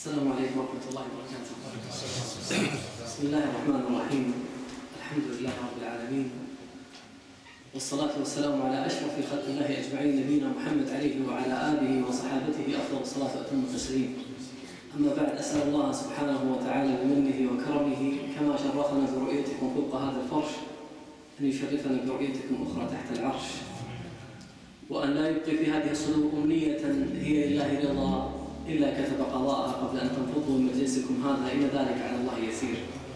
السلام عليكم ورحمة الله وبركاته. بسم الله الرحمن الرحيم. الحمد لله رب العالمين، والصلاة والسلام على أشرف خلق الله أجمعين، نبينا محمد عليه وعلى آله وصحابته أفضل الصلاة وأتم التسليم. أما بعد، أسأل الله سبحانه وتعالى بمنه وكرمه كما شرفنا برؤيتكم فوق هذا الفرش أن يشرفنا برؤيتكم أخرى تحت العرش، وأن لا يبقي في هذه الصدور أمنية هي لله رضا إلا كتب قضاءها قبل أن تنفضوا من مجلسكم هذا، إن ذلك على الله يسير.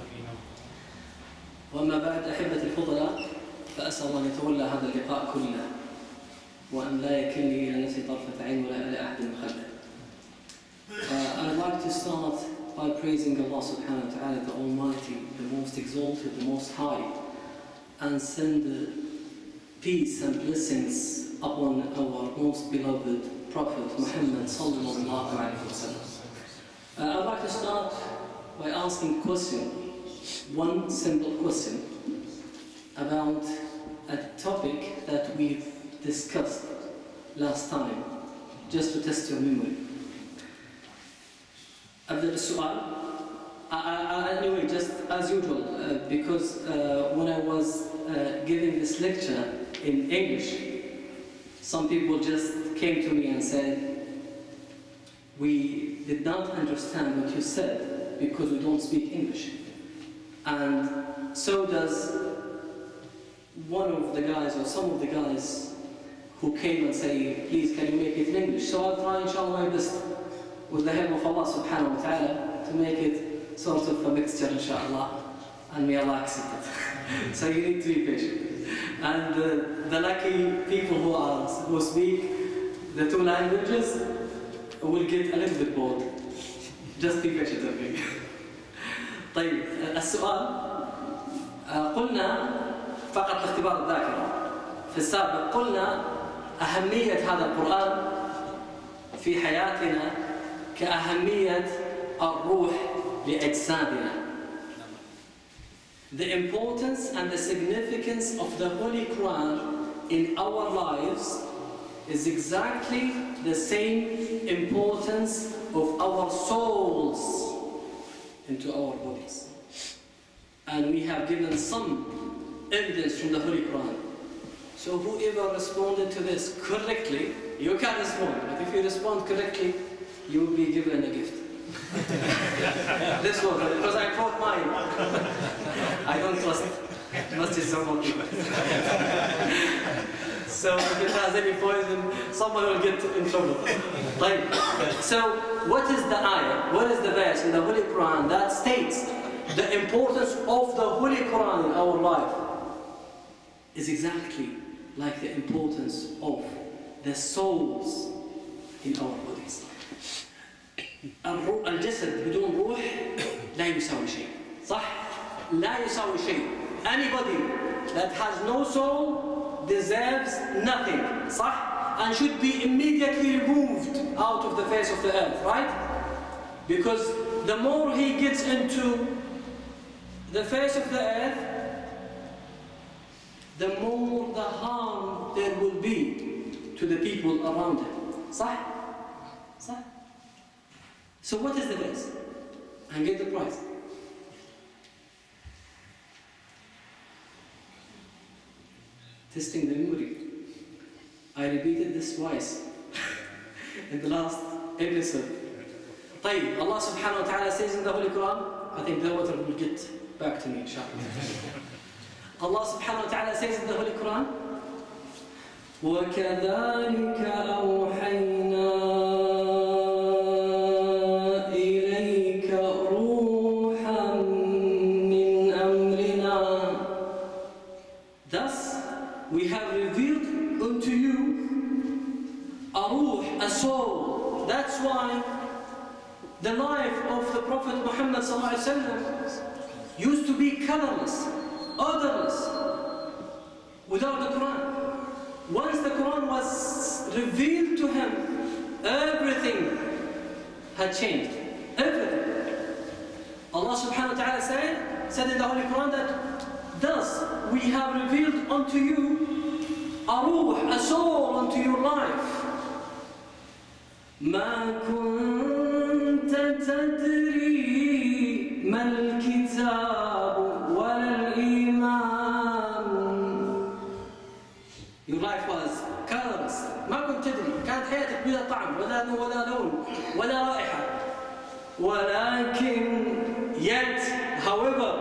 وأما بعد، أحبتي الفضلاء، فأسأل الله أن يتولى هذا اللقاء كله، وأن لا يكلني إلى نفسي طرفة عين ولا إلى أحد خلفه. I'd like to start by praising Allah subhanahu wa ta'ala, the Almighty, the most exalted, the most high, and send peace and blessings upon our most beloved Prophet Muhammad sallallahu alayhi wa sallam. I'd like to start by asking a question, one simple question about a topic that we've discussed last time, just to test your memory. أبدأ بالسؤال. Anyway, just as usual, because when I was giving this lecture in English, some people just came to me and said, we did not understand what you said because we don't speak English. And so does one of the guys or some of the guys who came and say, please can you make it in English? So I'll try inshallah my best with the help of Allah subhanahu wa ta'ala to make it sort of a mixture inshallah, and may Allah accept it. So you need to be patient. And the lucky people who speak the two languages will get a little bit bored. Just be patient with me. طيب، السؤال قلنا فقط لاختبار الذاكرة في السابق، قلنا أهمية هذا القرآن في حياتنا كأهمية الروح لأجسادنا. The importance and the significance of the Holy Quran in our lives is exactly the same importance of our souls into our bodies. And we have given some evidence from the Holy Quran. So whoever responded to this correctly, you can respond. But if you respond correctly, you will be given a gift. This one, because I brought mine. I don't trust it. Must be someone. So if it has any poison, someone will get in trouble. Like, so what is the ayah, what is the verse in the Holy Quran that states the importance of the Holy Quran in our life is exactly like the importance of the souls in our bodies. الجسد بدون روح لا يساوي شيء، صح؟ لا يساوي شيء. Anybody that has no soul deserves nothing, صح? And should be immediately removed out of the face of the earth, right? Because the more he gets into the face of the earth, the more the harm there will be to the people around him, صح? صح? So what is the verse? And get the prize. Testing the memory. I repeated this twice in the last episode. طيب, Allah subhanahu wa ta'ala says in the Holy Quran, I think the water will get back to me inshallah. Allah subhanahu wa ta'ala says in the Holy Quran, وَكَذَلِكَ أَوْحَيْنَا we have revealed unto you a ruh, a soul. That's why the life of the Prophet Muhammad used to be colorless, odorless, without the Quran. Once the Quran was revealed to him, everything had changed. Everything. Allah subhanahu wa ta'ala said in the Holy Quran that thus we have revealed unto you a ruh, a soul unto your life. ما كنت طعم ولا لون ولا رائحة. ولكن yet, however,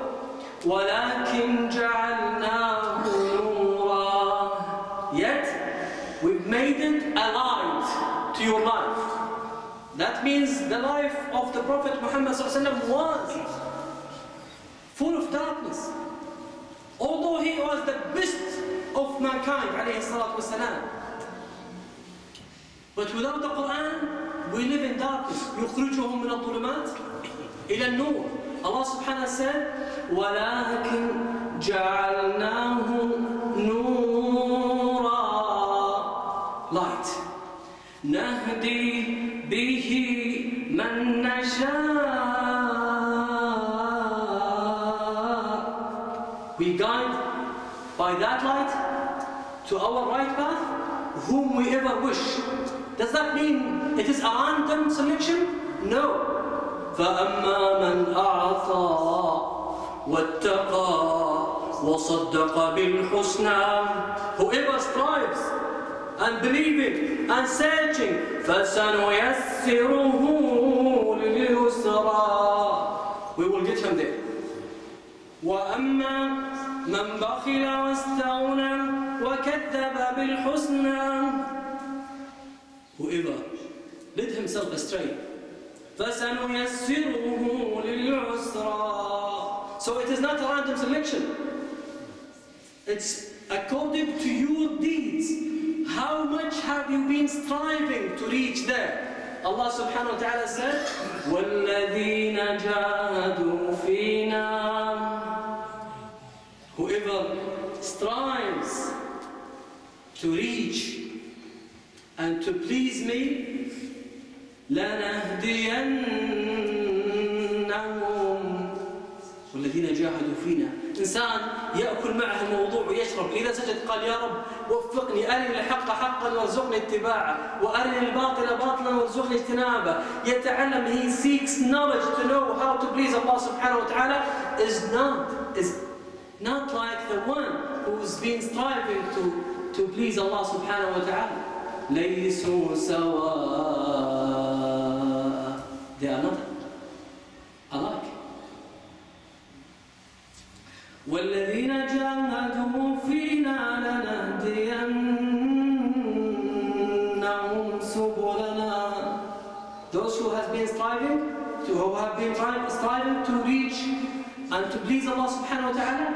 ولكن جعلناه نورا. Yet, we've made it a light to your life. That means the life of the Prophet Muhammad ﷺ was full of darkness. Although he was the best of mankind, alayhi salatu wasalam. But without the Quran, we live in darkness. يخرجهم من الظلمات إلى النور. Allah subhanahu wa ta'ala said, وَلَكِنْ جَعَلْنَاهُ نُورًا. Light. نَهْدِي بِهِ مَنْ نَشَاءُ. We guide by that light to our right path whom we ever wish. Does that mean it is a random selection? No. فَأَمَّا مَنْ أَعْطَى وَاتَّقَى وَصَدَّقَ بِالْحُسْنَى. Whoever strives and believing and searching, فَسَنُيَسِّرُهُ لِلْيُسْرَى. We will get him there. وَأَمَّا مَنْ بَخِلَ وَاسْتَغْنَى وَكَذَّبَ بِالْحُسْنَى. Whoever led himself astray, فَسَنُيَسِّرُهُ لِلْعُسْرَى. So it is not a random selection. It's according to your deeds. How much have you been striving to reach there? Allah subhanahu wa ta'ala said, وَالَّذِينَ جَاهَدُوا فِينَا. Whoever strives to reach and to please me, لَنَهْدِيَنَّهُمْ. وَالَّذِينَ جَاهَدُوا فِينَا. إنسان يأكل معه الموضوع ويشرب، إذا سجد قال يا رب وفقني، أرني الحق حقا وارزقني اتباعه، وأرني الباطل باطلا وارزقني اجتنابه. يتعلم, he seeks knowledge to know how to please Allah subhanahu wa ta'ala, is not like the one who's been striving to please Allah subhanahu wa ta'ala. لَيْسُوا سَوَاءً. They are not alike. وَالَّذِينَ جَاهَدُوا فِينَا لَنَهْدِيَنَّهُمْ سُبُلَنَا. Those who have been striving to reach and to please Allah subhanahu wa ta'ala,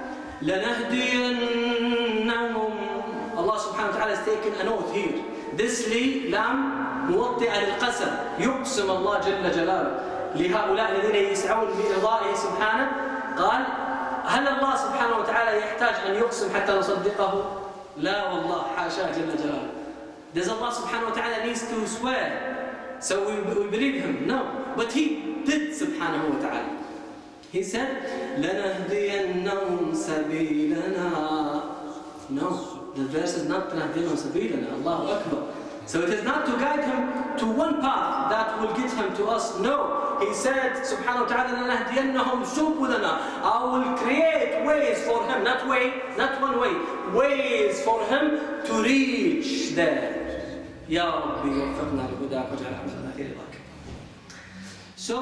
لَنَهْدِيَنَّهُمْ. Allah subhanahu wa ta'ala has taken an oath here. This li lam موطئة للقسم. يقسم الله جل جلاله لهؤلاء الذين يسعون بإرضائه سبحانه. قال هل الله سبحانه وتعالى يحتاج أن يقسم حتى نصدقه؟ لا والله حاشاه جل جلاله. Does Allah subhanahu wa ta'ala needs to swear so we believe him? No. But he did subhanahu wa ta'ala. He said لَنَهْدِيَنَّهُمْ سَبِيلَنَا. No. The verse is not لَنَهْدِيَنَّهُمْ سَبِيلَنَا. Allahu Akbar. So it is not to guide him to one path that will get him to us. No. He said, subhanahu wa ta'ala, لَنَهْدِيَنَّهُمْ سُبُلَنَا. I will create ways for him, not one way, ways for him to reach there. Ya Rabbi, وفقنا لهداك وجعل عملنا في رضاك. So,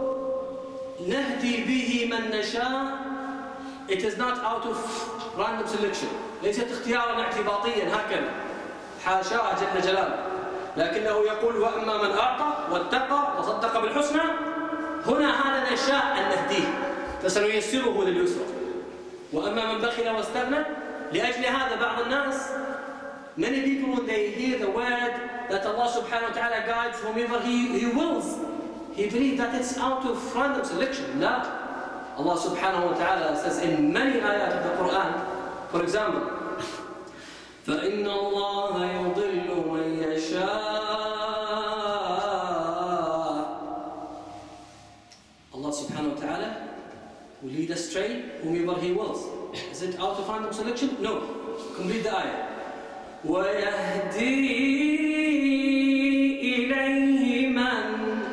نهدي به من نشاء. It is not out of random selection. ليست اختيارا اعتباطيا هكذا. حاشاه جل جلاله. لكنه يقول وأما من أعطى واتقى وصدق بالحسنى. هنا هذا نشاء أن نهديه فسنيسره لليسرى. وأما من بخل واستغنى. لأجل هذا بعض الناس, many people when they hear the word that Allah subhanahu wa ta'ala guides whomever he wills, he believes that it's out of random selection. No. Allah subhanahu wa ta'ala says in many ayat of the Quran, for example, فَإِنَّ اللَّهَ يُضِلُّ مَنْ يَشَاءُ. Allah subhanahu wa ta'ala will lead astray whomever he wills. Is it out of random selection? No. Complete the ayah. وَيَهْدِي إِلَيْهِ مَنْ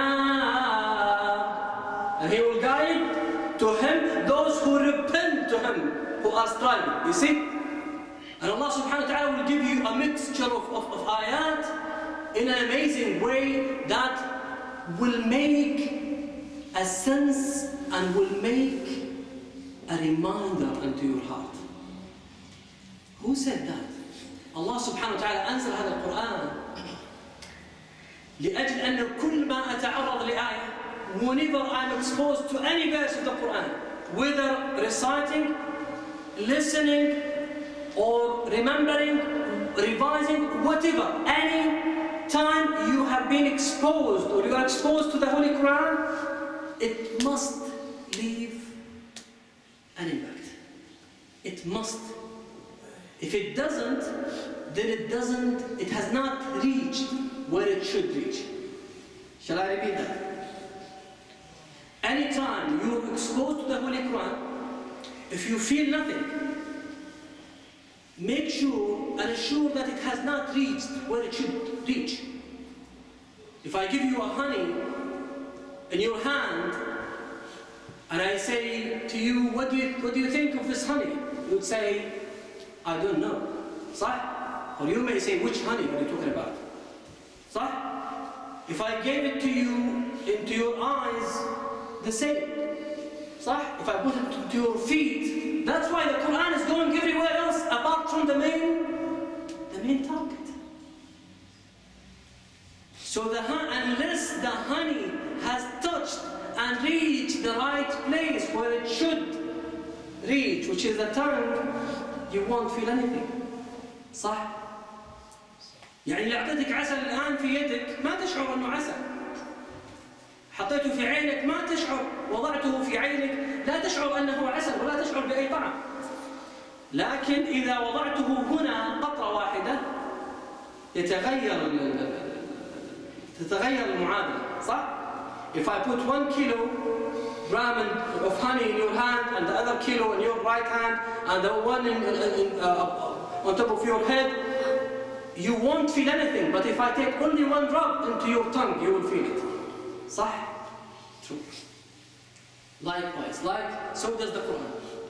أَنَابَ. And he will guide to him those who repent to him, who are striving. You see? And Allah subhanahu wa ta'ala will give you a mixture of ayat in an amazing way that will make a sense and will make a reminder into your heart. Who said that? Allah subhanahu wa ta'ala أنزل هذا القرآن لأجل أن كل ما أتعرض لآية, whenever I'm exposed to any verse of the Quran, whether reciting, listening, or remembering, revising, whatever, any time you have been exposed or you are exposed to the Holy Quran, it must leave an impact. It must. If it doesn't, then it has not reached where it should reach. Shall I repeat that? Anytime you're exposed to the Holy Quran, if you feel nothing, make sure and assure that it has not reached where it should reach. If I give you a honey in your hand, and I say to you, what do you think of this honey? You would say, I don't know. صح? Or you may say, which honey are you talking about? صح? If I gave it to you into your eyes, the same. صح? If I put it into your feet, that's why the Quran is going everywhere else apart from the main target. So unless the honey has touched and reached the right place where it should reach, which is the tongue, you won't feel anything. صح؟ يعني اللي أعطيتك عسل الآن في يدك ما تشعر أنه عسل. حطيته في عينك ما تشعر، وضعته في عينك لا تشعر أنه عسل ولا تشعر بأي طعم. لكن إذا وضعته هنا قطرة واحدة تتغير المعادلة. صح؟ If I put 1 kilogram of honey in your hand and the other kilo in your right hand and the one on top of your head, you won't feel anything. But if I take only 1 drop into your tongue, you will feel it. صح? True. Likewise, so does the Quran.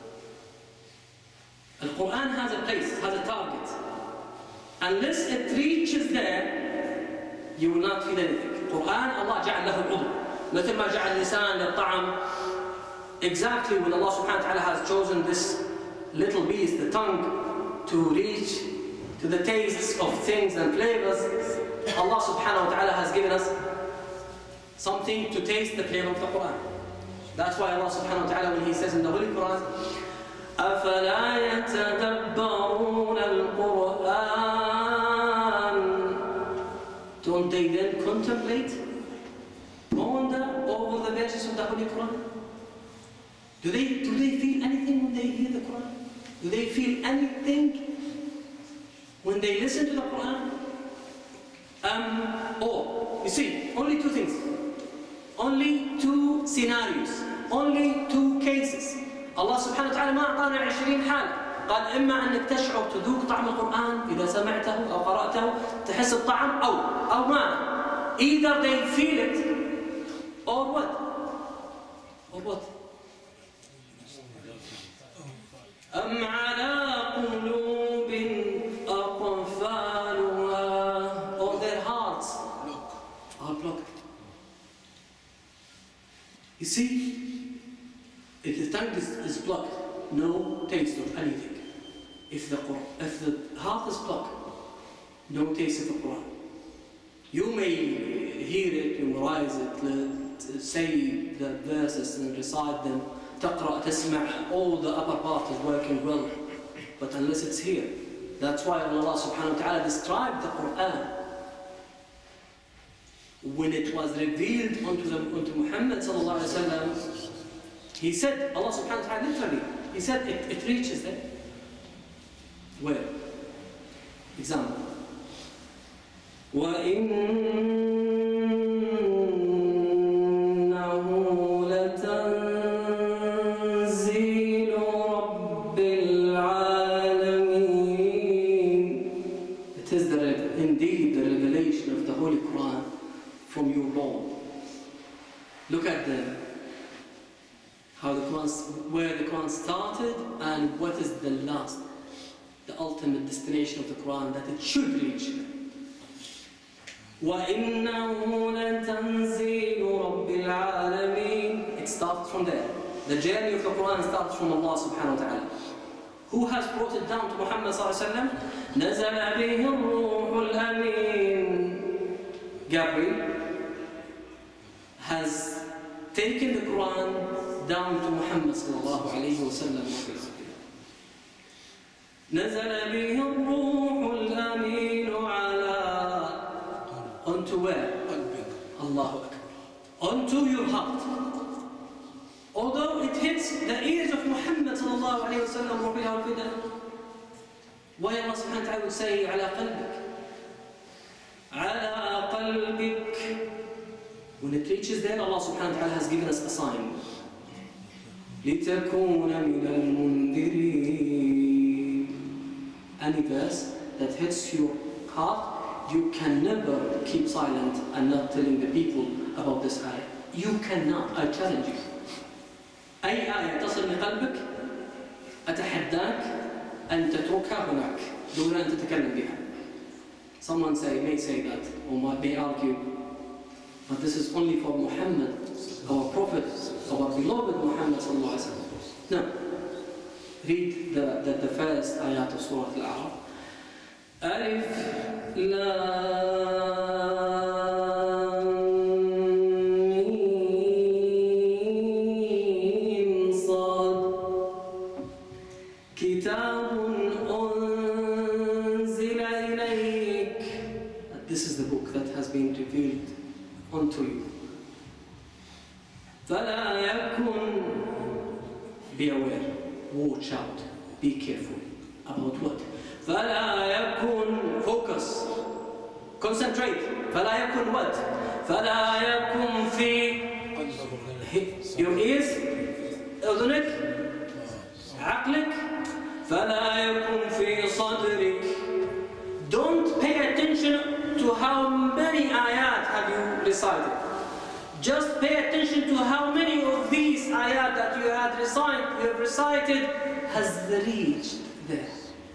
The Quran has a place, has a target. Unless it reaches there, you will not feel anything. Quran, Allah جعل له العضو. مثل ما جعل اللسان للطعم. Exactly when Allah subhanahu wa ta'ala has chosen this little beast, the tongue, to reach to the tastes of things and flavors, Allah subhanahu wa ta'ala has given us something to taste the flavor of the Quran. That's why Allah subhanahu wa ta'ala, when He says in the Holy Quran, أَفَلَا يَتَدَبَّرُونَ الْقُرْآنَ, don't they then contemplate, ponder over the verses of the Holy Quran? Do they feel anything when they hear the Quran? Do they feel anything when they listen to the Quran? You see, only 2 things. Only 2 scenarios. Only 2 cases. Allah subhanahu wa ta'ala ما أعطانا 20 حالة. قال إما أنك تشعر تذوق طعم القرآن إذا سمعته أو قرأته تحس الطعم أو ما. Either they feel it or what? Or what? أم على قلوب أقفالها, or their hearts are blocked. You see, if the tongue is blocked, no taste of anything. If the heart is blocked, no taste of the Quran. You may hear it, memorize it, say the verses and recite them, تقرأ, تسمع, all the upper part is working well, but unless it's here. That's why Allah subhanahu wa ta'ala described the Quran when it was revealed unto Muhammad sallallahu alayhi wa sallam. He said, Allah subhanahu wa ta'ala literally, He said it reaches there. Where? Example. وَإِنَّهُ لَتَنزِيلُ رَبِّ الْعَالَمِينَ. It is indeed the revelation of the Holy Quran from your Lord. Look at where the Quran started and what is the last, the ultimate destination of the Quran that it should reach. وَإِنَّهُ لَتَنزِيلُ رَبِّ الْعَالَمِينَ. It starts from there. The journey of the Quran starts from Allah subhanahu wa ta'ala. Who has brought it down to Muhammad sallallahu alayhi wa sallam? نَزَلَ بِهِ الرُّوحُ الْأَمِينَ. Gabriel has taken the Quran down to Muhammad sallallahu alayhi wa sallam. نَزَلَ بِهِ الرُّوحُ الْأَمِينُ عَلَىٰ. Onto where? Allahu Akbar. Onto your heart. Although it hits the ears of Muhammad sallallahu alayhi wa sallam, why Allah subhanahu wa ta'ala would say على قلبك? على قلبك. When it reaches there, Allah subhanahu wa ta'ala has given us a sign. لِتَكُونَ مِنَ الْمُنذِرِينَ. Any verse that hits your heart, you can never keep silent and not telling the people about this ayah. You cannot, I challenge you. أي آية تصل لقلبك أتحداك أن تتركها هناك دون أن تتكلم بها. Someone may say that, or may argue, but this is only for Muhammad, our Prophet, our beloved Muhammad sallallahu alaihi wasallam. No. Read the first ayat of Surah Al-A'raf. Alif Lam Mim Sad. Kitabun unzila ilayk. This is the book that has been revealed unto you. فَلَا يَكُنْ. Be aware, watch out, be careful. About what? فَلَا يَكُنْ. Focus, concentrate. فَلَا يَكُنْ what? فَلَا يَكُنْ في your ears, أذنك, عقلك. فَلَا يَكُنْ في صدرك. Don't pay attention to how many ayat have you recited. Just pay attention to how many of these ayat that you have recited has reached there.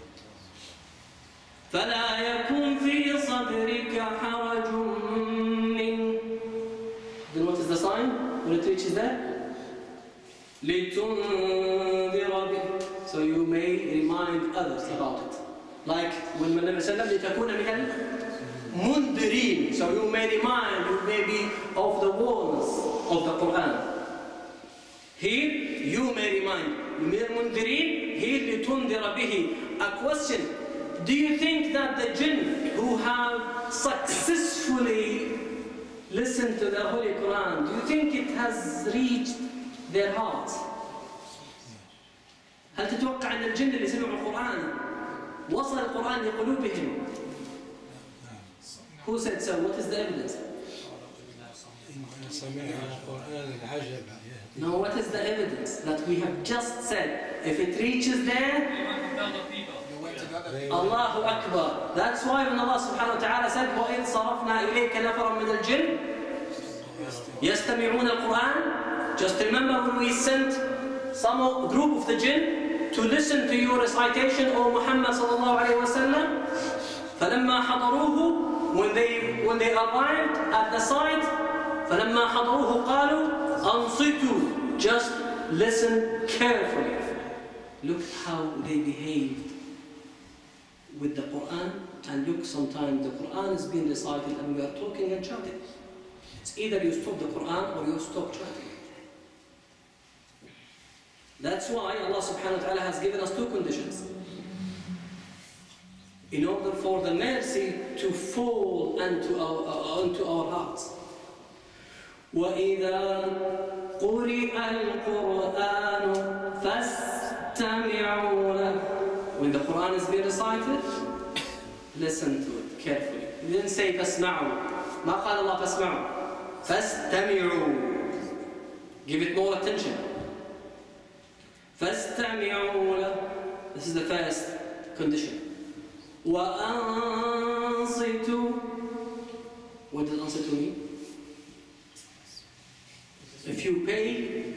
فَلَا يَكُنْ فِي صَدْرِكَ حَرَجٌ مِّنْ. Then what is the sign when it reaches there? لِتُنذِرَ بِهِ. So you may remind others about it. Like when the Nabi said, لِتَكُونَ مِنَ الْمُنذِرِينَ. So you may remind, you may be of the warners of the Quran. Here, you may remind. مِنَ الْمُنذِرِينَ. Here, لِتُنذِرَ بِهِ. A question. Do you think that the jinn who have successfully listened to the Holy Quran, do you think it has reached their hearts? هل تتوقع أن الجن اللي سمعوا القرآن وصل القرآن لقلوبهم؟ Who said so? What is the evidence? No, what is the evidence that we have just said? If it reaches there, Allahu Akbar. That's why when Allah subhanahu wa ta'ala said, وَإِذْ صَرَفْنَا إِلَيْكَ نَفَرًا مِنَ الْجِنِّ يَسْتَمِعُونَ الْقُرْآنَ. Just remember when we sent some group of the jinn to listen to your recitation, O Muhammad sallallahu alayhi wa sallam. فَلَمَّا حَضَرُوهُ. When they arrived at the site, فَلَمَّا حَضَرُوهُ قَالُوا أَنصِتُوا. Just listen carefully. Look how they behaved with the Quran, and look, sometimes the Quran is being recited and we are talking and chatting. It's either you stop the Quran or you stop chatting. That's why Allah subhanahu wa ta'ala has given us two conditions. In order for the mercy to fall onto our hearts. وَإِذَا قُرِئَ الْقُرْآنُ فَاسْتَمِعُوا لَهُ. When the Quran is being recited, listen to it carefully. He didn't say فَاسْمَعُوا. ما قال الله فَاسْمَعُوا. فَاسْتَمِعُوا. Give it more attention. فَاسْتَمِعُوا لَهُ. This is the first condition. وَأَنصِتُوا. What does أَنصِتُوا mean? If you pay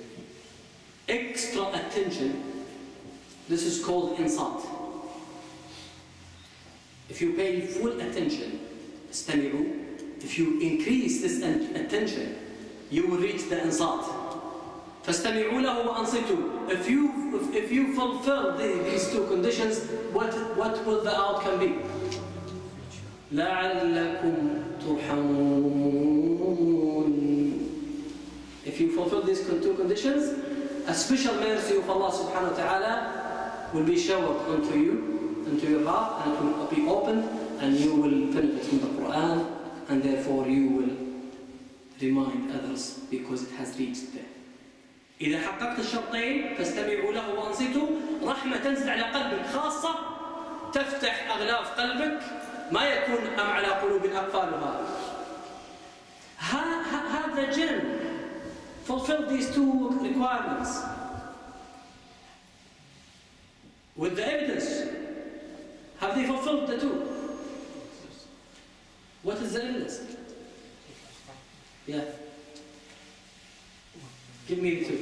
extra attention, this is called insat. If you pay full attention, استمعوا, if you increase this attention, you will reach the insat. فَاسْتَمِعُوا لَهُ وَأَنصِتُوا. If you fulfill these two conditions, what will the outcome be? لَعَلَّكُمْ تُرْحَمُونَ. If you fulfill these two conditions, a special mercy of Allah subhanahu wa ta'ala will be showered onto you, into your heart, and it will be opened, and you will benefit from the Quran, and therefore you will remind others because it has reached there. إذا حققت الشرطين فاستمعوا له وأنصتوا، رحمة تنزل على قلبك خاصة تفتح أغلاف قلبك ما يكون أم على قلوب أقفالها. Have the jinn fulfill these two requirements with the evidence? Have they fulfilled the two? What is the evidence? Yeah. Give me the two.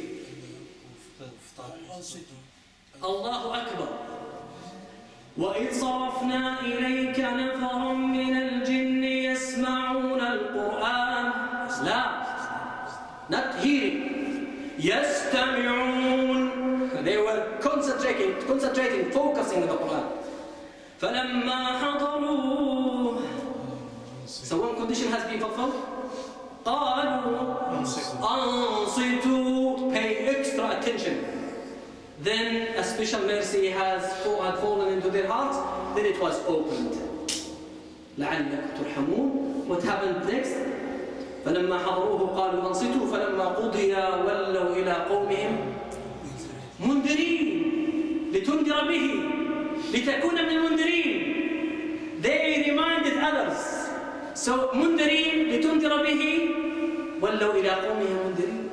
Allahu Akbar. وَإِذْ صَرَفْنَا إِلَيْكَ نَفَرًا مِنَ الْجِنِّ يَسْمَعُونَ الْقُرْآنَ. لا, not hearing. يَسْتَمِعُونَ. They were concentrating, focusing on the Quran. فَلَمَّا حَضَرُوهُ. So one condition has been fulfilled. قالوا أنصتوا, pay extra attention. Then a special mercy had fallen into their hearts, then it was opened. لعلكم ترحمون. What happened next? فلما حضروه قالوا أنصتوا فلما قضي ولوا إلى قومهم منذرين لتنذر به لتكون من المنذرين. They reminded others. So منذرين لتنذر به ولوا إلى قومهم منذرين.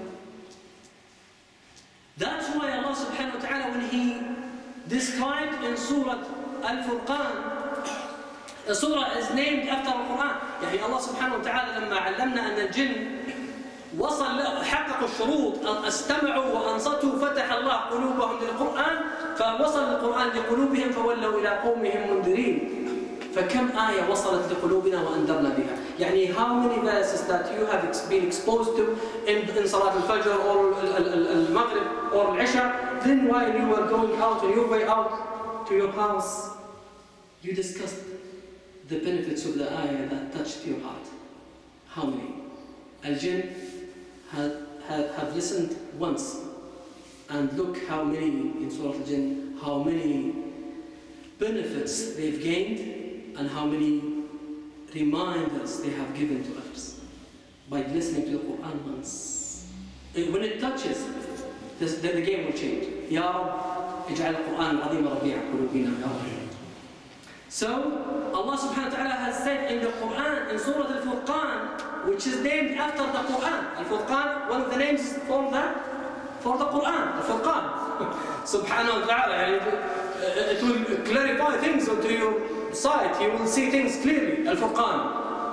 That's why Allah subhanahu wa ta'ala, when He described in Surah Al-Furqan, the surah is named after Al-Quran. يعني الله سبحانه وتعالى لما علمنا أن الجن حققوا الشروط أن استمعوا وأنصتوا فتح الله قلوبهم للقرآن فوصل القرآن لقلوبهم فولوا إلى قومهم منذرين. فكم آية وصلت لقلوبنا وأنذرنا بها. يعني how many verses that you have been exposed to in Salat al-Fajr or al-Maghrib or al-Isha, then while you were going out on your way out to your house, you discussed the benefits of the ayah that touched your heart. How many? Al-Jinn have listened once, and look how many in Surah Al-Jinn, how many benefits they've gained and how many reminders they have given to others by listening to the Quran once. When it touches, the game will change. Ya Rabb, ij'al al-Quran al-azim rabi'a qulubina ya Rabb. So, Allah subhanahu wa ta'ala has said in the Quran, in Surah Al-Furqan, which is named after the Quran. Al-Furqan, one of the names for the Quran, Al-Furqan. Subhanahu wa ta'ala, it will clarify things onto your sight. You will see things clearly. Al-Furqan.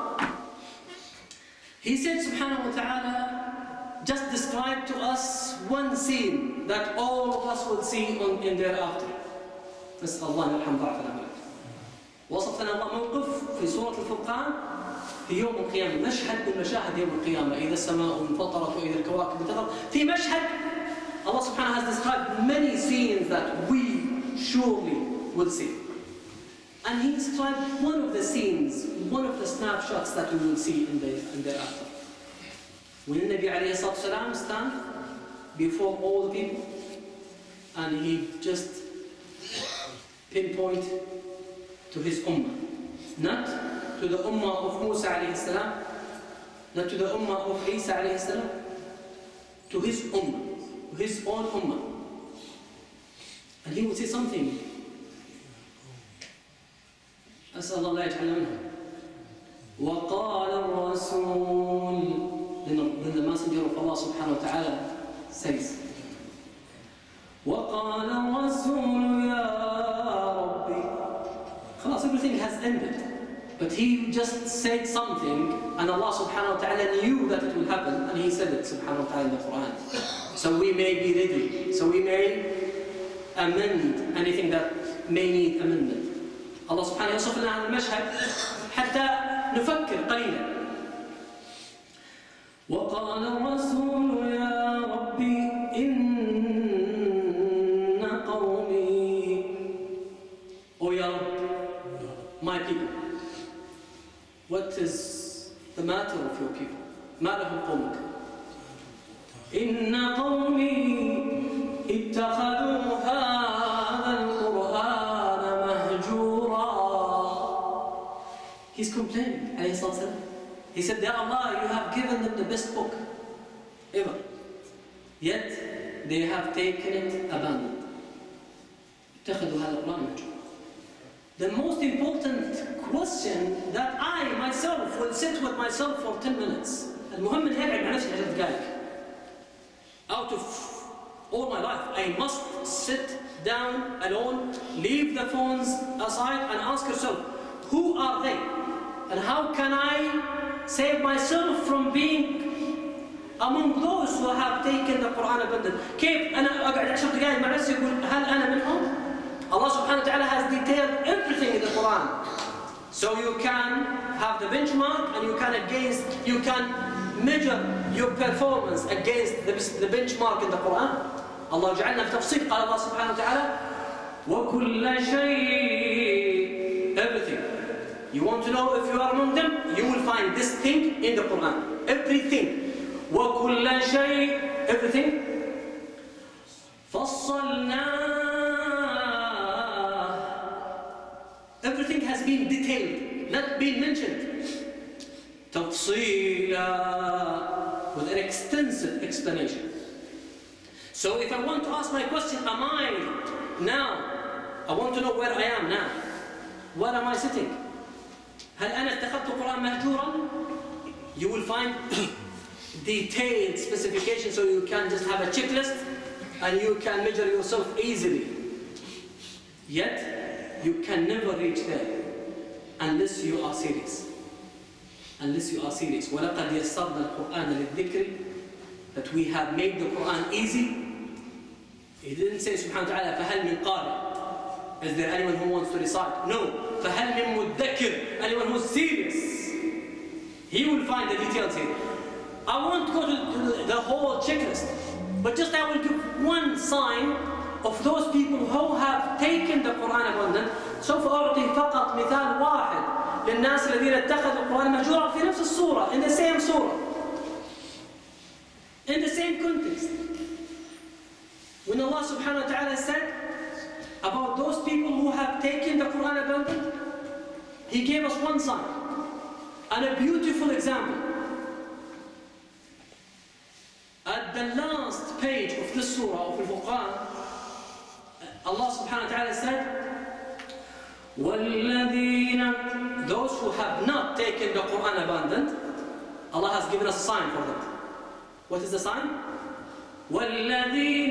He said, subhanahu wa ta'ala, just describe to us one scene that all of us will see in thereafter. نسأل الله أن يرحم ضعفنا. وصف لنا الله موقف في سورة الفرقان في يوم القيامة، مشهد من مشاهد يوم القيامة، إذا السماء انفطرت وإذا الكواكب انتثرت. في مشهد Allah subhanahu has described many scenes that we surely will see. And He described one of the scenes, one of the snapshots that we will see in thereafter. When the Nabi alayhi salatu salam stand before all the people and he just pinpoint to his ummah, not to the ummah of Musa alayhi salam, not to the ummah of Isa alayhi salam, to his ummah, to his own ummah. And he will say something. أسأل الله لا يجعلنا منها. وقال الرسول, then the messenger of Allah subhanahu wa ta'ala says, وقال الرسول يا ربي. خلاص, everything has ended. But he just said something and Allah subhanahu wa ta'ala knew that it will happen and he said it subhanahu wa ta'ala in the Quran. So we may be ready. So we may amend anything that may need amendment. الله سبحانه يوصف لنا هذا المشهد حتى نفكر قليلا. وقال الرسول يا ربي إن قومي. Oh Ya Rabb, my people, what is the matter of your people? ما لهم قومك. إن قومي اتخذوا هذا القرآن مهجورا. He's complaining, alayhi salatu. He said, Ya Allah, you have given them the best book ever. Yet, they have taken it abandoned. اتخذوا هذا القرآن مهجورا. The most important question that I myself will sit with myself for 10 minutes. المهم اني اقعد مع نفسي 10 دقائق. Out of all my life, I must sit down alone, leave the phones aside and ask yourself, who are they? And how can I save myself from being among those who have taken the Quran abandoned? كيف أنا أقعد 10 دقائق مع نفسي أقول هل أنا منهم؟ Allah subhanahu wa ta'ala has detailed everything in the Quran. So you can have the benchmark and you can measure your performance against the benchmark in the Quran. Allah جعلنا في تفصيل. قال Allah subhanahu wa ta'ala وَكُلَّ شَيْءٍ. Everything. You want to know if you are among them? You will find this thing in the Quran. Everything. وَكُلَّ شَيْءٍ. Everything. فَصَّلْنَا. Everything has been detailed, not been mentioned. تفصيلا, with an extensive explanation. So if I want to ask my question, am I now? I want to know where I am now. Where am I sitting? هل أنا اتخذت القرآن مهجورا? You will find detailed specifications so you can just have a checklist and you can measure yourself easily. Yet, you can never reach there unless you are serious. Unless you are serious. وَلَقَدْ يَسَّرْنَا الْقُرْآنَ لِلذِّكْرِ. That we have made the Quran easy. He didn't say subhanahu wa ta'ala فَهَلْ مِنْ قَارِئٍ. Is there anyone who wants to recite? No. فَهَلْ مِنْ مُدَّكِرٍ. Anyone who's serious. He will find the details here. I won't go to the whole checklist. But just I will give one sign of those people who have taken the Quran abandoned. سوف أعطي فقط مثال واحد للناس الذين اتخذوا القرآن مهجورا في نفس السورة, in the same surah, in the same context. When Allah subhanahu wa ta'ala said about those people who have taken the Quran abandoned, He gave us one sign and a beautiful example. At the last page of this surah of Al-Furqan, Allah subhanahu wa ta'ala said, وَالَّذِينَ. Those who have not taken the Quran abandoned, Allah has given us a sign for them. What is the sign? وَالَّذِينَ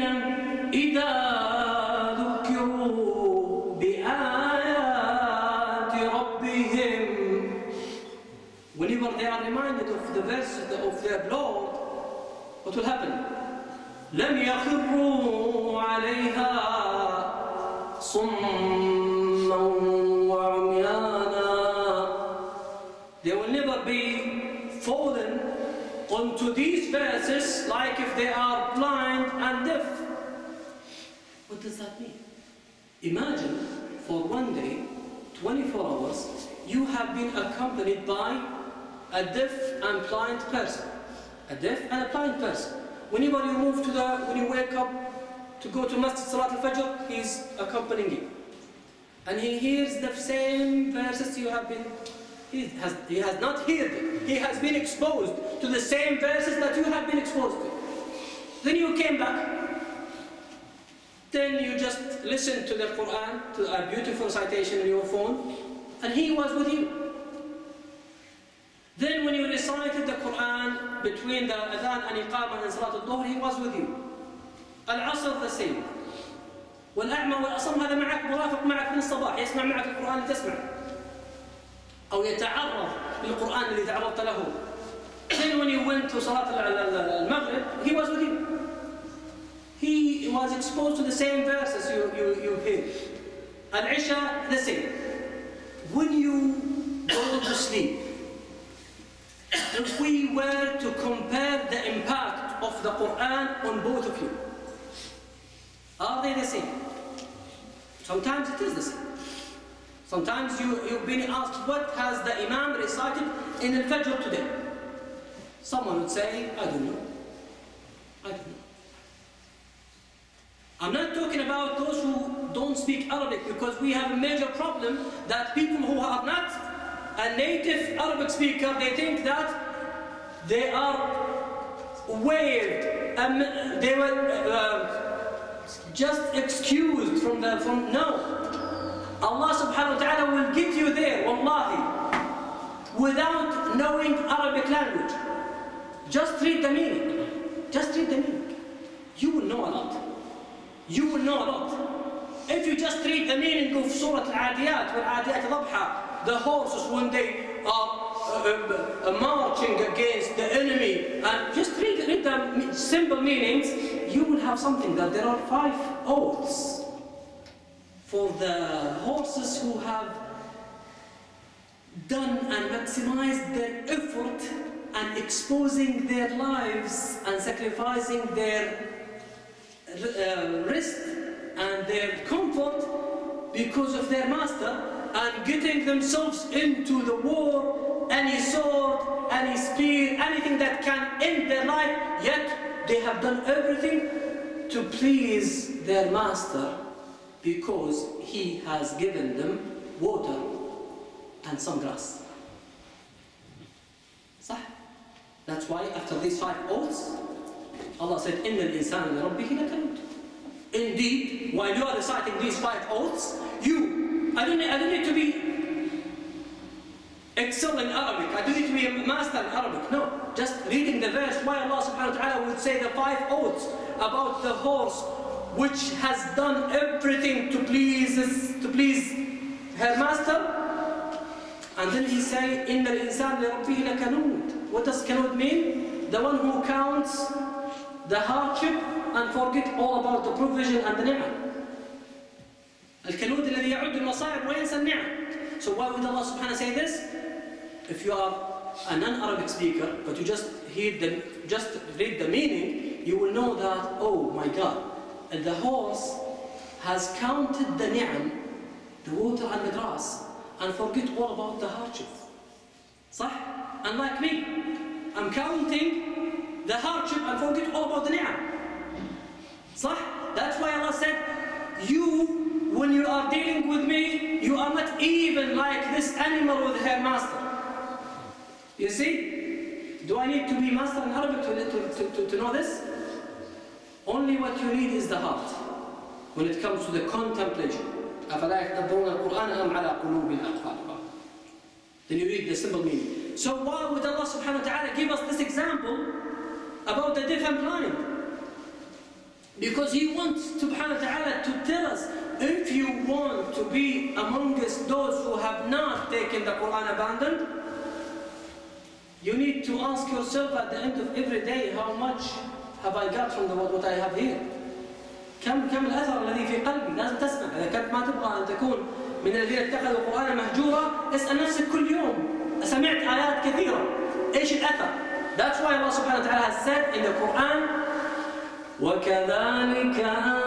إِذَا ذُكِّرُوا بِآيَاتِ رَبِّهِمْ. Whenever they are reminded of the verses of their Lord, what will happen? لَمْ يَخِرُّوا عَلَيْهَا صُمًّا وَعُمْيَانًا. They will never be fallen onto these verses like if they are blind and deaf. What does that mean? Imagine for one day, 24 hours, you have been accompanied by a deaf and blind person. A deaf and a blind person. Whenever you move when you wake up to go to Masjid Salat al-Fajr, he's accompanying you. And he hears the same verses you have been, he has not heard it. He has been exposed to the same verses that you have been exposed to. Then you came back. Then you just listened to the Quran, to a beautiful citation on your phone, and he was with you. Then when you recited the Quran between the Adhan and Iqamah and Salat al-Dhuhr, he was with you. Al-Asr the same. والأعمى والأصم هذا معك مرافق معك من الصباح يسمع معك القرآن لتسمع أو يتعرض للقرآن الذي تعرضت له. Then when you went to Salat al-Maghrib, he was with you. He was exposed to the same verses you hear. Al-Isha the same. When you go to sleep, if we were to compare the impact of the Quran on both of you? Are they the same? Sometimes it is the same. Sometimes you've been asked, what has the Imam recited in Al-Fajr today? Someone would say, I don't know. I don't know. I'm not talking about those who don't speak Arabic, because we have a major problem that people who are not a native Arabic speaker, they think that they are waived, they were just excused from no. Allah subhanahu wa ta'ala will get you there, wallahi, without knowing Arabic language. Just read the meaning. Just read the meaning. You will know a lot. You will know a lot. If you just read the meaning of Surah Al-Adiyat, وَالْعَادِيَاتِ ضَبْحًا, the horses when they are marching against the enemy, and just read the simple meanings, you will have something that there are 5 oaths for the horses who have done and maximized their effort and exposing their lives and sacrificing their rest and their comfort because of their master, and getting themselves into the war, any sword, any spear, anything that can end their life, yet they have done everything to please their master because he has given them water and some grass. صح? That's why after these 5 oaths, Allah said, إِنَّ الْإِنسَانَ لِرَبِّهِ لَكَنُودٌ. Indeed, while you are reciting these 5 oaths, I don't need to be excel in Arabic. I don't need to be a master in Arabic. No, just reading the verse why Allah subhanahu wa ta'ala would say the 5 oaths about the horse which has done everything to please her master. And then he say, إِنَّ الْإِنسَانَ لِرَبِّهِ لَكَنُودٌ. What does kanud mean? The one who counts the hardship and forget all about the provision and the ni'mah. الكنود الذي يعد المصائب وينسى النعم. So why would Allah subhanahu wa ta'ala say this? If you are a non-Arabic speaker, but you just read the meaning, you will know that, oh my God, the horse has counted the ni'am, the water and the grass, and forget all about the hardship. صح? Unlike me, I'm counting the hardship and forget all about the ni'am. صح? That's why Allah said, when you are dealing with me, you are not even like this animal with her master. You see? Do I need to be master in Arabic to know this? Only what you need is the heart when it comes to the contemplation. أَفَلَا يَتَدَبَّرُونَ الْقُرْآنَ أَمْ عَلَى قُلُوبٍ أَقْفَالُهَا. Then you read the simple meaning. So why would Allah subhanahu wa ta'ala give us this example about the deaf and blind? Because He wants subhanahu wa ta'ala to tell us, if you want to be amongst those who have not taken the Quran abandoned, you need to ask yourself at the end of every day, how much have I got from what I have here? كم الأثر الذي في قلبي؟ لازم تسمع. إذا كنت ما تبغى أن تكون من الذين اتخذوا القرآن مهجورا، اسأل نفسك كل يوم. سمعت آيات كثيرة. إيش الأثر؟ That's why Allah subhanahu wa ta'ala has said in the Quran, وَكَذَلِكَ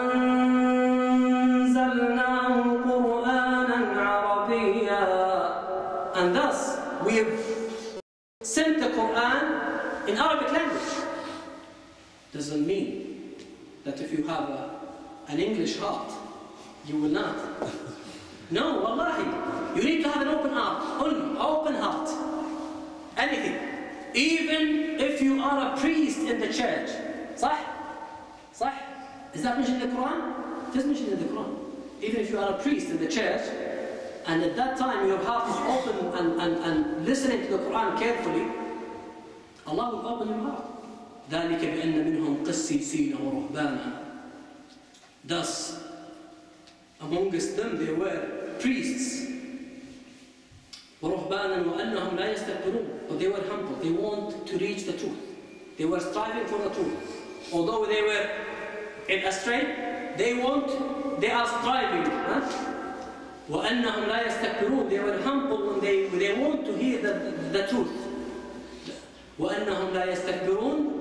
أَنزَلْنَاهُ قُرْآنًا عَرَبِيًّا. And thus, we have sent the Quran in Arabic language. Doesn't mean that if you have an English heart, you will not. No, wallahi. You need to have an open heart, only open heart. Anything. Even if you are a priest in the church. صح? صح? Is that mentioned in the Quran? It is mentioned in the Quran. Even if you are a priest in the church, and at that time your heart is open and listening to the Quran carefully, Allah will open your heart. ذلك بأن منهم قسيسين ورهبانا. Thus, amongst them there were priests. ورهبانا وأنهم لا يستكبرون. But they were humble. They want to reach the truth. They were striving for the truth. Although they were in astray, they are striving. وأنهم لا يستكبرون. They were humble when they want to hear the truth. وأنهم لا يستكبرون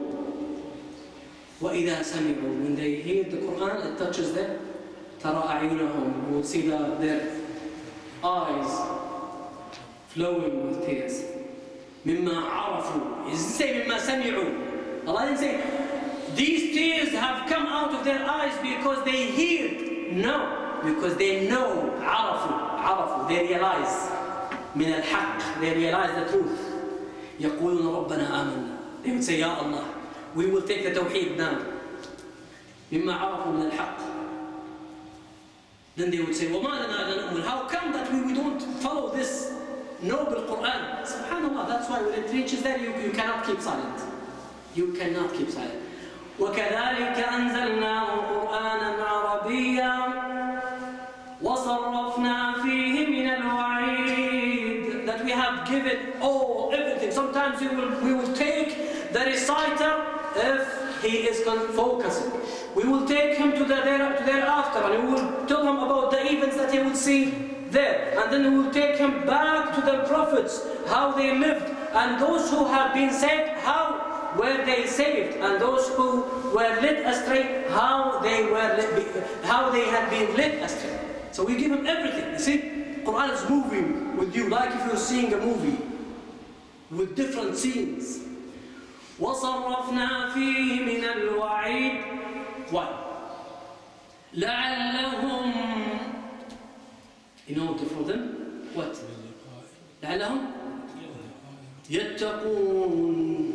وإذا سمعوا, when they hear the Quran, it touches them. ترى أعينهم, you will see their eyes flowing with tears. مما عرفوا, it doesn't say مما سمعوا. Allah didn't say these tears have come out of their eyes because they heard. No, because they know. عرفوا, they realize. من الحق, they realize the truth. يقولون ربنا آمنا. They would say, Ya Allah, we will take the tawheed now. مما عرفوا من الحق. Then they would say, وما لنا لا نؤمن. How come that we don't follow this noble Quran? Subhanallah, that's why when it reaches there, you cannot keep silent. You cannot keep silent. وكذلك أنزلناه قرآنا عربيا وصرفنا فيه من الوعيد. That we have given everything. Sometimes we will take the reciter if he is focusing. We will take him to thereafter and we will tell him about the events that he will see there. And then we will take him back to the prophets, how they lived, and those who have been saved, how were they saved, and those who were led astray, how they had been led astray. So we give him everything. You see, Quran is moving with you like if you're seeing a movie with different scenes. وَصَرَّفْنَا فِيهِ مِنَ الْوَعِيدِ. Why? لَعَلَّهُمْ, in order for them, what? لَعَلَّهُمْ يَتَّقُونَ.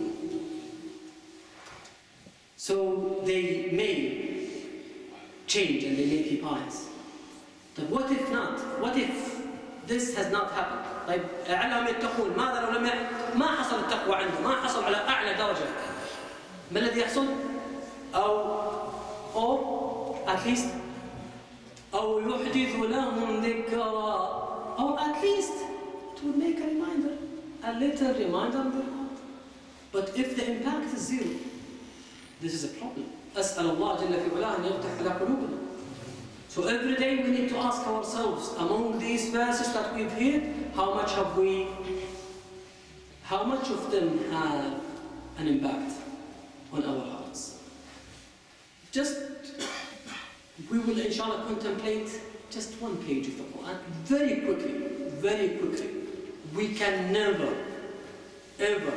So they may change and they may keep eyes. But what if not? What if this has not happened? طيب لعلهم يتقون. ماذا لو لم ما حصل التقوى عنده، ما حصل على أعلى درجة؟ ما الذي يحصل؟ أو at least أو يحدث لهم ذكرى, or at least it will make a reminder, a little reminder on their heart. But if the impact is zero, this is a problem. أسأل الله جل في علاه أن يفتح على قلوبنا. So every day we need to ask ourselves, among these verses that we've heard, how much of them have an impact on our hearts? Just, we will inshallah contemplate just one page of the Quran very quickly. We can never, ever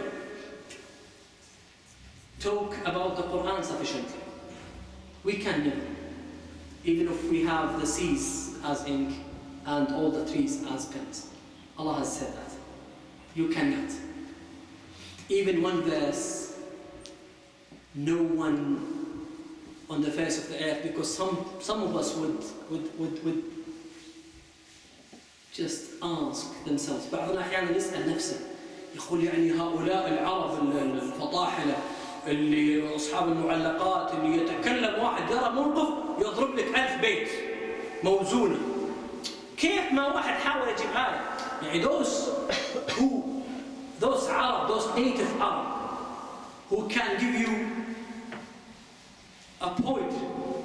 talk about the Quran sufficiently. We can never. Even if we have the seas as ink and all the trees as pens. Allah has said that. You cannot. Even one verse, no one on the face of the earth, because some of us would just ask themselves. بعضنا أحيانا يسأل نفسه يقول يعني هؤلاء العرب الفطاحلة اللي أصحاب المعلقات اللي يتكلم واحد يرى موقف يضرب لك 1000 بيت موزونة. كيف ما واحد حاول يجيب آية؟ يعني those Arab, those native Arab who can give you a poetry,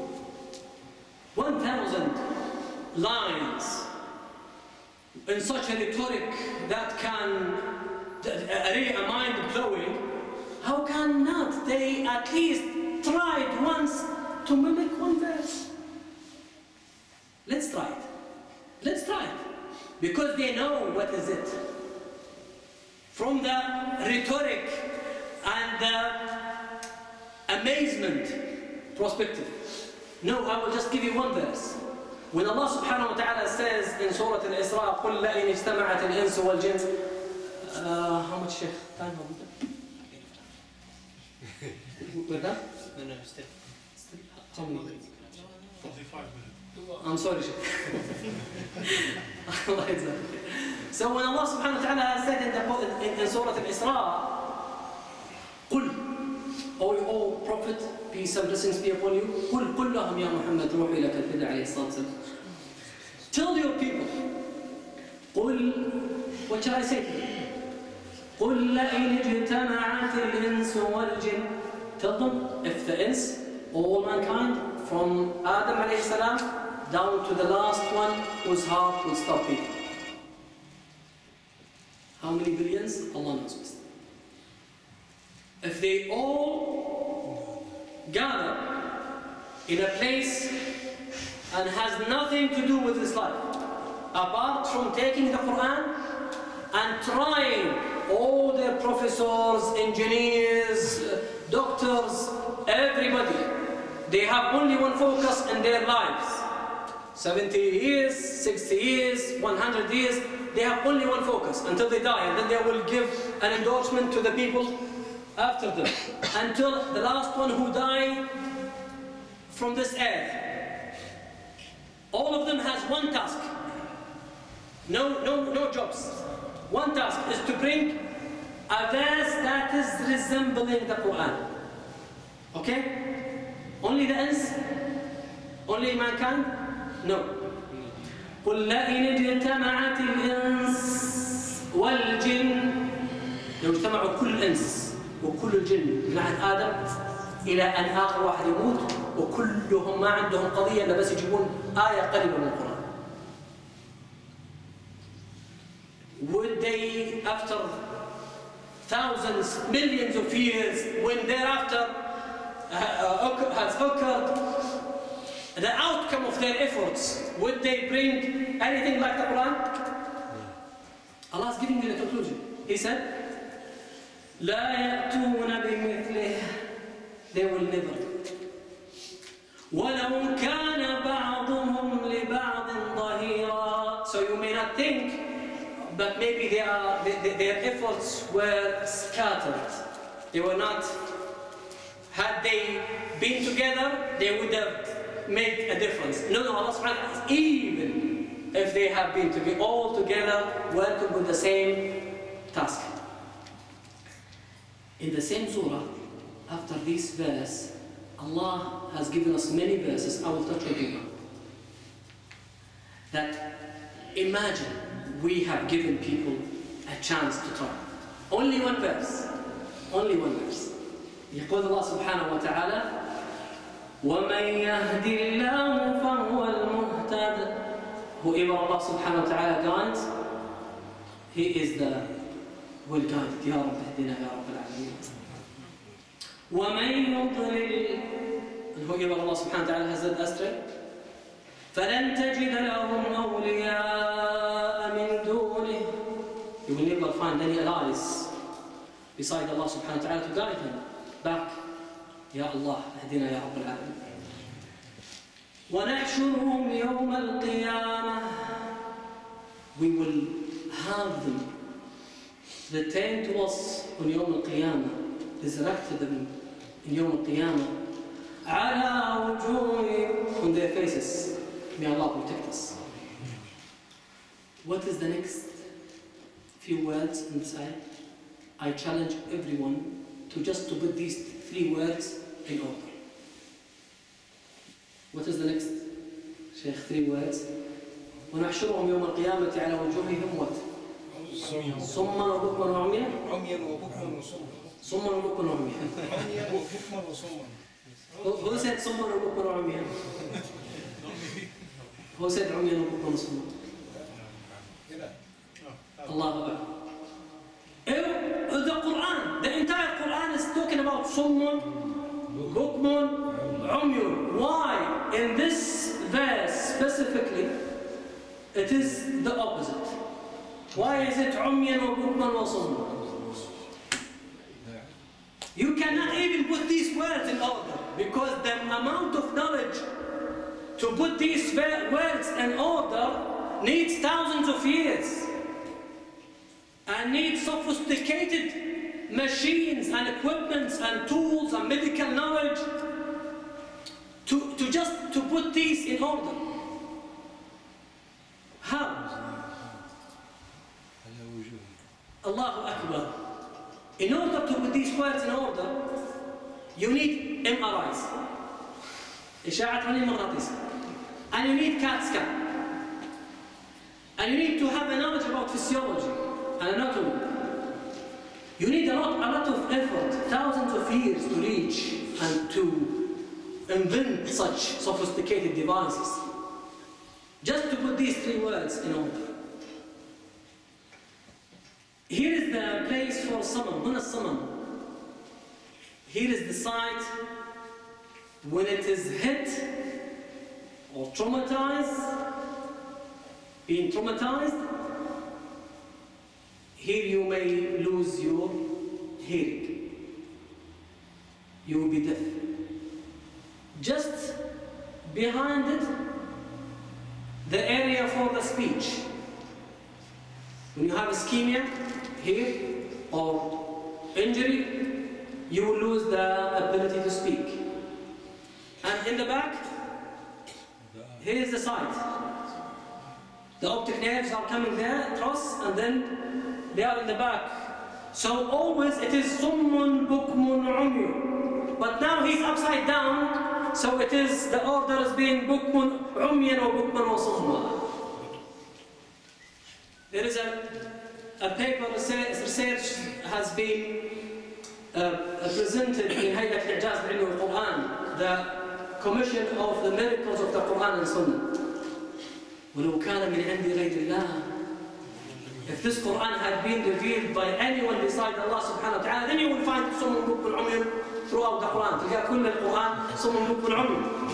1,000 lines in such a rhetoric that can array a mind-blowing. How can not they at least tried once to mimic one verse? Let's try it. Let's try it. Because they know what is it. From the rhetoric and the amazement perspective. No, I will just give you one verse. When Allah subhanahu wa ta'ala says in Surah Al-Isra, قُلْ لَئِنِ اجْتَمَعَتِ الْإِنسُ وَالْجِنُّ. How much Shaikh? Time have we done? We're done? No, still. How many minutes? 45 minutes. I'm sorry, Shaikh. So when Allah subhanahu wa ta'ala has said in Surah Al-Isra, قُلْ, O Prophet, peace and blessings be upon you, قُلْ لَهُمْ يَا مُحَمَّدْ رُوحِي لَكَ الْفِدَى عَلَيْهِ الصَّلَاةُ وَالسَّلَامُ. Tell your people, قُلْ, what shall I say to them? قُلْ لَئِنِ اجْتَمَعَتِ الْإِنسُ وَالْجِنُّ. Tell them, if the ins, all mankind, from Adam alayhi salam down to the last one whose heart will stop beating. How many billions? Allah knows best. if they all gather in a place and has nothing to do with this life, apart from taking the Quran and trying all their professors, engineers, doctors, everybody, they have only one focus in their lives. 70 years, 60 years, 100 years, they have only one focus until they die, and then they will give an endorsement to the people after them, until the last one who died from this earth. All of them has one task. No jobs. One task is to bring a verse that is resembling the Quran. Okay? Only the ins? Only mankind? No. قل لئن اجتمعت الإنس والجن، لو اجتمعوا كل الإنس وكل الجن من عهد آدم إلى أن آخر واحد يموت وكلهم ما عندهم قضية إلا بس يجيبون آية قريبة من القرآن. Would they, after thousands, millions of years, when thereafter has occurred, the outcome of their efforts, would they bring anything like the Quran? Allah is giving you the conclusion. He said, لا يأتون بمثله, they will never do it. وَلَوْ كَانَ بَعْضُهُمْ لِبَعْضٍ ظَهِيرًا. So you may not think, but maybe their efforts were scattered. They were not, had they been together, they would have made a difference. No, Allah subhanahu wa ta'ala, even if they have been all together, working with the same task. In the same surah, after this verse, Allah has given us many verses. I will touch on them. That imagine we have given people a chance to try. Only one verse. Only one verse. يقول الله سبحانه وتعالى وَمَنْ يَهْدِ اللَّهُ فَهُوَ الْمُهْتَدِ. Whoever Allah subhanahu wa ta'ala guides, he is the will guide. يا رب اهدنا يا رب العالمين. وَمَنْ يُضْلِلْ, and whoever Allah subhanahu wa ta'ala has led astray, فَلَنْ تَجِدَ لَهُمْ أَوْلِيَاءَ مِنْ دُونِهِ. You will never find any allies beside Allah subhanahu wa ta'ala to guide him back. Ya Allah, اهدنا يا رب العالمين. وَنَحْشُرُهُمْ يَوْمَ الْقِيَامَةِ. We will have them return to us on يوم القيامة, resurrected them in يوم القيامة, على وجوههم, on their faces. May Allah protect us. What is the next few words in this ayah? I challenge everyone to put these 3 words in order. What is the next, Shaykh, 3 words? ونحشرهم يوم القيامة على وجوههم what? صما وبكما وعميا. عميا وبكما وصما. صما وبكما وعميا. عميا وبكما وصما. Who said صما وبكما وعميا? Who said عميا وبكما وصما? Allahu Akbar. The Quran, the entire Quran is talking about Summun, Bukmun, Umyun. Why? In this verse specifically, it is the opposite. Why is it Umyan wa Bukman wa Summun? You cannot even put these words in order, because the amount of knowledge to put these words in order needs thousands of years. And needs sophisticated machines and equipments and tools and medical knowledge to put these in order. How? Allahu Akbar. In order to put these words in order, you need MRIs, إشاعة رنين مغناطيسي, and you need CAT scan, and you need to have a knowledge about physiology and anatomy. You need a lot of effort, thousands of years to reach and to invent such sophisticated devices, just to put these 3 words in order. Here is the place for summon. هنا الصمم. here is the site when it is hit or traumatized, being traumatized. Here you may lose your hearing. You will be deaf. Just behind it, the area for the speech. When you have ischemia here or injury, you will lose the ability to speak. And in the back, here is the site. The optic nerves are coming there, across, and then they are in the back. So always it is summun bukmun umyun. But now he's upside down, so it is, the order is being bukmun umyan or bukman or summa. There is a paper research has been presented in Hayat al-Ijaz al Quran, the commission of the miracles of the Quran and Sunnah. وَلَوْ كَانَ مِنْ عِنْدِ غَيْرِ اللَّهِ. If this Quran had been revealed by anyone beside Allah subhanahu wa ta'ala, then you will find someone bukmun umyun throughout the Quran. تلقى كل القرآن someone bukmun umyun.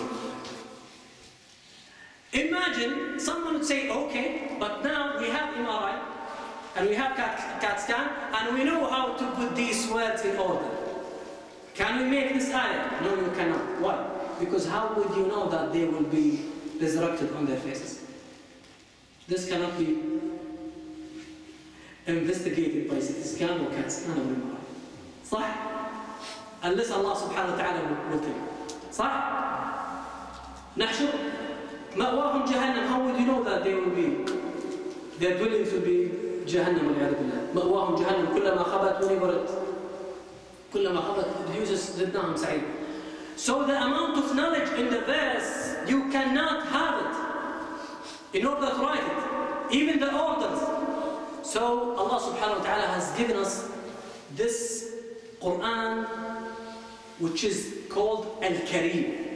Imagine someone would say, okay, but now we have MRI and we have CAT scan and we know how to put these words in order. Can we make this ayah? No, you cannot. Why? Because how would you know that they will be resurrected on their faces? This cannot be investigated by CT scan or CAT scan or MRI. صح? Unless Allah subhanahu wa ta'ala will tell you. صح? نحشر مأواهم جهنم. How would you know that they will be? Their dwellings will be جهنم والعياذ بالله. مأواهم جهنم كلما خبت ونبرت. كلما خبت uses زدناهم سعيد. So the amount of knowledge in the verse, you cannot have it in order to write it. Even the orders. So Allah subhanahu wa ta'ala has given us this Quran which is called Al-Kareem.